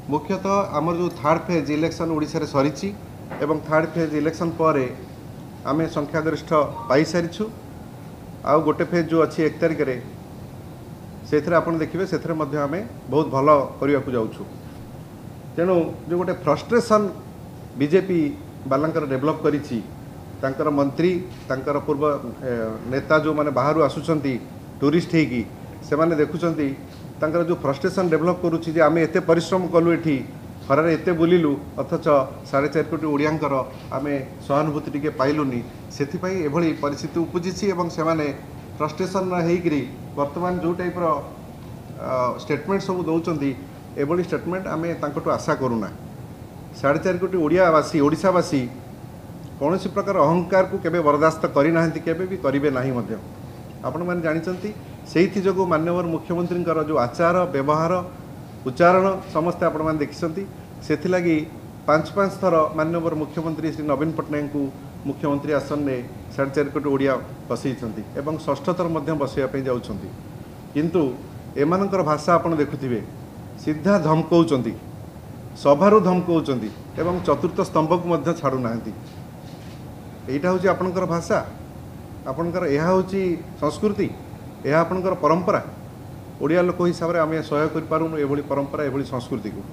मुख्यतः आमर जो थर्ड फेज इलेक्शन ओडिशा रे सरीची एवं थर्ड फेज इलेक्शन पर आम संख्यागरिष्ठ पाई सारी आउ गोटे फेज जो अच्छी 1 तारिख रे से आपन देखिए से आम बहुत भल करने को जाऊँ तेणु जो गोटे फ्रस्ट्रेशन बीजेपी बालांकर डेभलप करिछि तांकर मंत्री तांकर पूर्व नेता जो माने बाहर आसुचंती टूरिस्ट हेकी से माने देखुचंती तांकर जो फ्रस्ट्रेशन डेभलप करुछि जे आमे एते परिश्रम कलु एठी खरारे एते बुलिलु अथच 4.5 कोटी ओडियांकर आमे सहानुभूति टिके पाइलुनी सेथिपई एभली परिस्थिति उपजिछि एवं से माने फ्रस्ट्रेशन हेकरी वर्तमान जो टाइप रो स्टेटमेंट सब दौचंती एभली स्टेटमेंट आमे तांकटू आशा करूना 4.5 कोटी ओडियावासी ओडिशावासी कौन प्रकार अहंकार को केबे बर्दास्त करना केबे भी करेंगे ना आपण मैंने जानते से जो माननीय मुख्यमंत्री जो आचार व्यवहार उच्चारण समस्ते आपण मैंने देखी से 5 थर माननीय मुख्यमंत्री श्री नवीन पट्टनायक को मुख्यमंत्री आसन में 4.5 कोटी ओडिया बसई और 6ठ थर बसवाई जाऊँ किंतु एमानकर भाषा आपण देखुथिबे सीधा धमकाउचंती सभारू धमकाउचंती एवं चतुर्थ स्तंभ को छाड़ू ना यहाँ हूँ आपणकर भाषा आपणकर यह हूँ संस्कृति यह आपणकर परंपरा ओडिया लोक हिसाब से आम सहयोग करूँ ये परंपरा ये संस्कृति को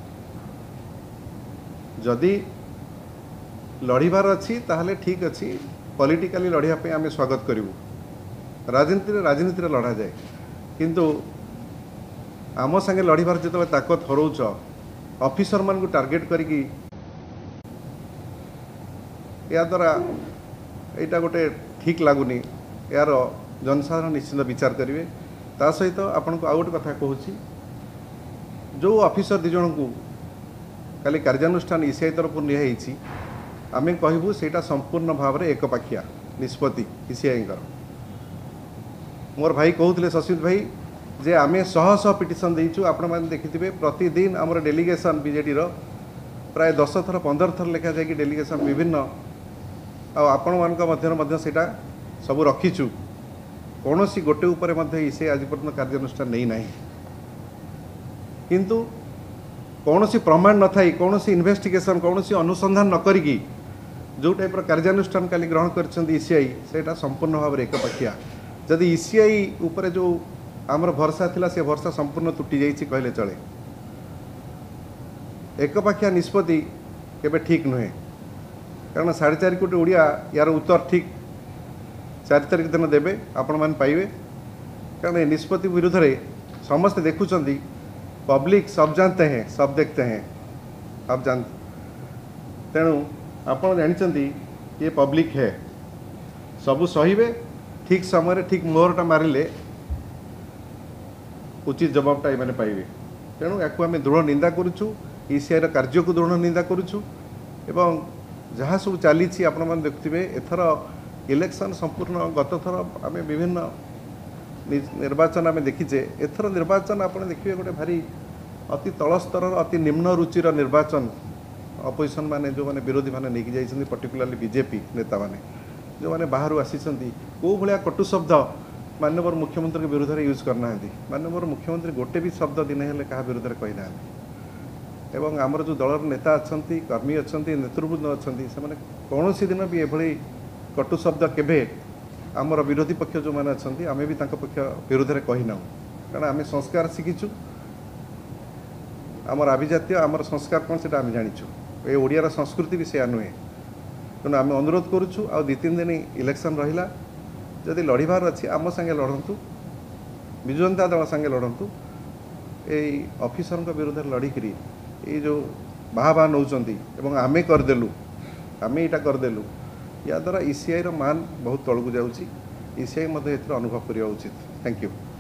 जदि लड़ार अच्छी ताहले ठीक अच्छी पॉलिटिकली लड़ाई आम स्वागत करूँ राजनीति लड़ा जाए किंतु आम संगे लड़ार जो ताकत हरौच ऑफिसर मान को टार्गेट करी या द्वारा यहाँ गोटे ठीक लगुनि यार जनसाधारण निश्चित विचार करेंगे ता सहित आपन को आउ गोटे कथा कहूँ जो ऑफिसर दिज को काली कार्यानुष्ठान ईसीआई तरफ निजी आम कहूँ से संपूर्ण भाव में एकपाखिया निष्पत्ति ईसीआई मोर भाई कहते शशित भाई जे आम शह पिटिशन देचु आपण मैंने देखिथे प्रतिदिन आमर डेलीगेशन बीजेडी प्राय 10 थर 15 थर लेखा जाकि डेलीगेशन विभिन्न आपण मान सेटा सब रखीचु कौन सी गोटे उपर इसे आज पर्यटन कार्यानुष्ठान नहीं ना किंतु कौन सी प्रमाण न थाई कौन सी इन्वेस्टिगेशन कौन सी अनुसंधान न करी जो टाइप कार्यानुष्ठान काली ग्रहण कर ईसीआई से संपूर्ण भाव में एकपाखिया जदि ईसीआई उपर जो आमर भरसा थिला से भरसा संपूर्ण तुटी जाइए कहले चले एकपाखिया निष्पत्ति केबे ठीक नुहे कारण 4.5 कोटी ओडिया यार उत्तर ठीक 4 तारिख दिन देवे आपण मैंने पाइबे कारण निष्पत्ति विरुद्ध रे समस्ते देखुचंती पब्लिक सब जानते हैं सब देखते हैं आप जानते तेणु आपण जानते ये पब्लिक है सबू सहीबे ठीक समय ठीक मोहरटा मारिले उचित जवाबटा ये पाइबे तेणु या दृढ़ निंदा करुचु ईसीआई कार्य को दृढ़ निंदा करुचु एवं जहाँ सब चली आपण मैंने देखुए एथर इलेक्शन संपूर्ण गत थर आम विभिन्न निर्वाचन आम देखीचे एथर निर्वाचन आप देखिए गोटे भारी अति तल स्तर अति निम्न रुचिर निर्वाचन अपोजिशन माने जो माने विरोधी माने नहीं जाइछन्ती पर्टिकुलरली बीजेपी नेता माने जो माने बाहर आसी कौ भाया कटु शब्द माननीय मुख्यमंत्री के विरुद्ध में यूज करना माननीय मुख्यमंत्री गोटे भी शब्द दिन हेल्ले क्या विरुद्ध में कही ना एवं आमर जो दलर नेता अच्छा कर्मी अच्छा नेतृवृंद अच्छा से कौन सी दिन भी एभली कटु शब्द केबे आमर विरोधी पक्ष जो मैंने अच्छा आम भी पक्ष विरुद्ध में कही ना कारण आम संस्कार शिखीचु आमर आभिजात्य आमर संस्कार कौन से आम जाचु ये ओडियार संस्कृति भी से नुहे तेणु आम अनुरोध करुचु आ 2-3 दिन इलेक्शन रहा जदि लड़ार अच्छी आम संगे लड़तु विजु जनता दल संगे लड़तु यही ऑफिसर विरुद्ध लड़िकी ये जो बाहा नौकरी एवं आमे करदेलु आमे यहाँ करदेलु या द्वारा ईसीआई मान बहुत तलू जाऊँगी ईसीआई अनुभव करवा उचित। Thank you.